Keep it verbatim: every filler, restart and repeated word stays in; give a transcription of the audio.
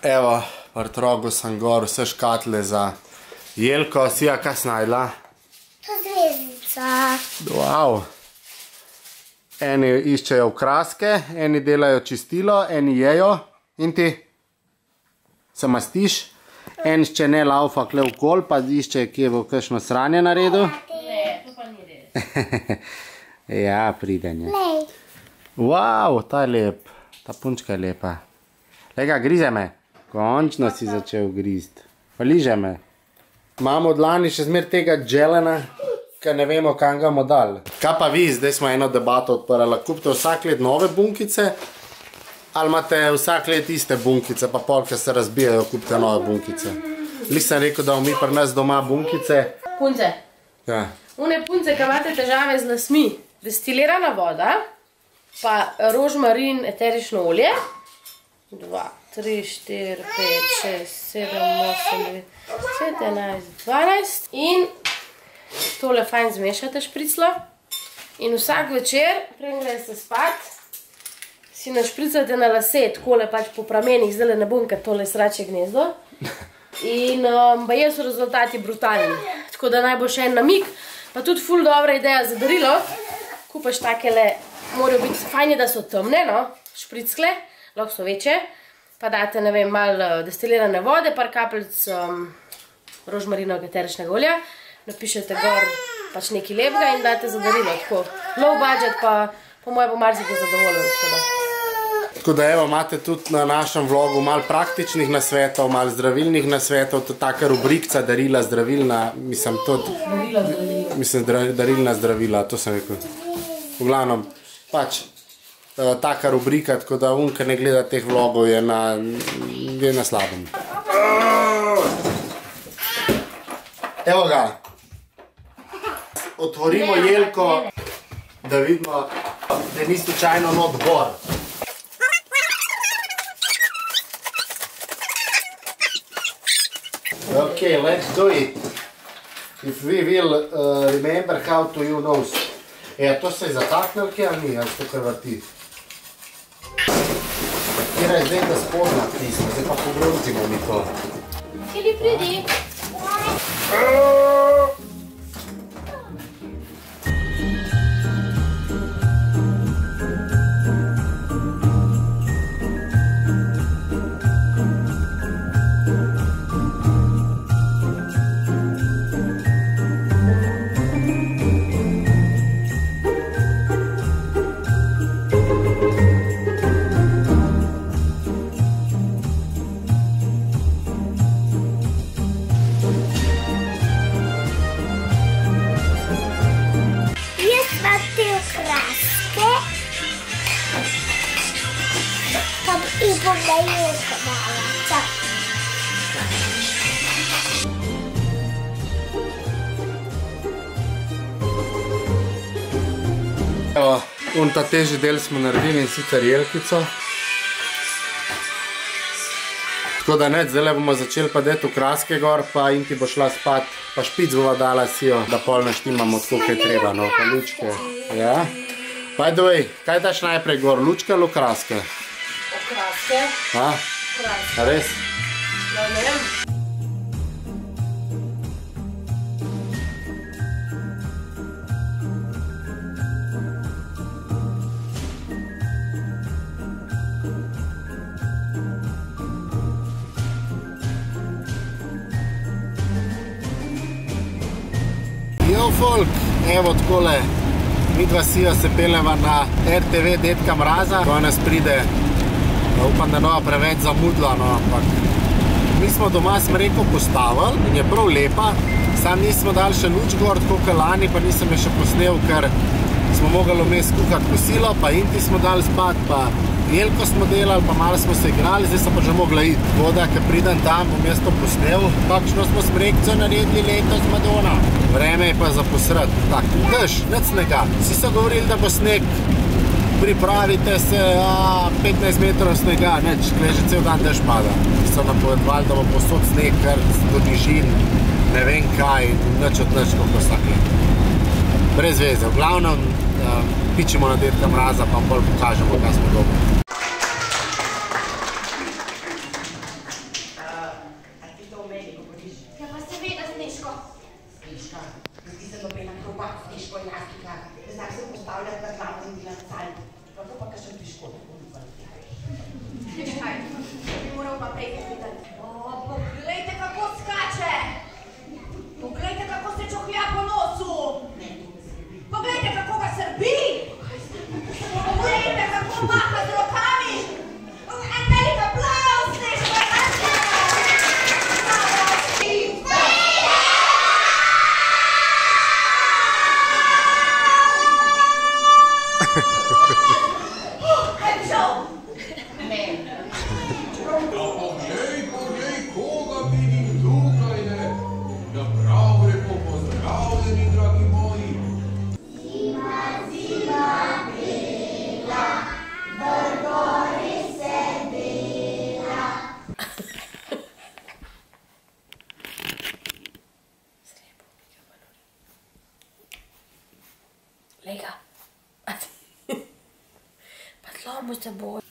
Evo, vrtrogu sem gor vse škatle za Jelko. Sija, kaj si najdla? To zvezdica. Wow. Eni iščejo okraske, eni delajo čistilo, eni jejo. In ti? Se mastiš? En išče ne laufa kle v kol, pa išče, kje bo kakšno sranje naredil. Ne, to pa ni res. Ja, pridenje. Lej. Wow, ta je lep. Ta punčka je lepa. Lega, grize me. Končno si začel grist. Pa liže me. Imamo od lani še zmer tega dželena, ker ne vemo, kam ga bomo dali. Kaj pa vi, zdaj smo eno debato odprli. Kupite vsak let nove bunkice, ali imate vsak let iste bunkice, pa pol, ker se razbijajo, kupite nove bunkice. Li sem rekel, da bomo mi pri nas doma bunkice. Punce. Ja. Une punce, ki imate težave z lasmi. Destilirana voda, pa rožmarin, eterično olje. dva, tri, štiri, pet, šest, sedem, osem, devet, deset, enajst, dvanajst. In tole fajn zmešate špriclo. In vsak večer, preden greste spat, si našpricate na lase, takole pač po pramenih, zdaj ne bom, ker tole srače gnezdo. In baje so rezultati brutalni. Tako da naj bo še en namik, pa tudi ful dobra ideja za darilo. Kupaš takele, morajo biti fajn, da so temne, no, šprickle, lahko so večje. Pa date, ne vem, malo destilirane vode, par kapelc rožmarinovega eteričnega olja. Napišete gor pač nekaj lepega in date za darilo, tako. Low budget, pa po moje bo marsikaj zadovoljen, tako da. Tako da evo, imate tudi na našem vlogu malo praktičnih nasvetov, malo zdravilnih nasvetov, tudi taka rubrikca darila zdravilna, mislim, tudi... Darila zdravilna. Mislim, darilna zdravila, to sem rekel. V glavnem, pač, taka rubrika, tako da un, ki ne gleda teh vlogov, je na, je na slabem. Evo ga. Otvorimo Jelko, da vidimo, da ni slučajno not gor. Ok, let's do it. If we will uh, remember how to use those. E, to se je zataknil, kje ali ni, ali se to kar vrti? Kjera je zdaj, da spodna tisne, zdaj pa pogrunzimo mi to. Kjeli pridi. I bom da Jelko dala. Čak. Evo, un ta težji del smo naredili in sicer jelkico. Tako da ne, zdaj bomo začeli pa deti okraske gor, pa in ti bo šla spat, pa špic bova dala sijo, da pol naštimamo tako, kaj treba, no, pa lučke. Ja. By the way, kaj daš najprej gor, lučke ali okraske? Okraske. A? Okraske. A res? Da ne vem. Jo, folk, evo takole, midva sijo se peleva na R T V Dedka Mraza, ko nas pride, upam, da nova preveč zamudla, no, ampak mi smo doma smreko postavili in je prav lepa, sam nismo dali še luč gor, tako kot lani, pa nisem je še posnel, ker smo mogli vmes kuhati kosilo, pa Inti smo dali spat, pa Jelko smo delali, pa malo smo se igrali, zdaj so pa že mogla iti. Tako da, ko pridem tam, bom jaz to posnel, kakšno smo smrekco naredili letos Madonna. Vreme je pa za posred. Tak, dež, nič snega. Vsi so govorili, da bo sneg, pripravite se, a, petnajst metrov snega, neč, kle že cel dan dež pada. So napovedovali, da bo posod sneg, kar do nižin, ne vem kaj, nič od nič, kako vsak let. Brez veze, v glavnem, pičemo na Dedka Mraza, pa bolj pokažemo, kaj smo dobri. Snežko. Snežka, zdi se nobena kropa, Snežko in Jastika. Ne znam se postavljati na glavo in delati cal. Kako pa kakšen piškot? Čekaj, bi moral pa prej povedati. O, poglejte, kako skače! Poglejte, kako se čohlja po nosu! Poglejte, kako ga srbi! Poglejte, kako maha z rokami! En velik aplauz, Snežko! Lega, pa zlomil se bo.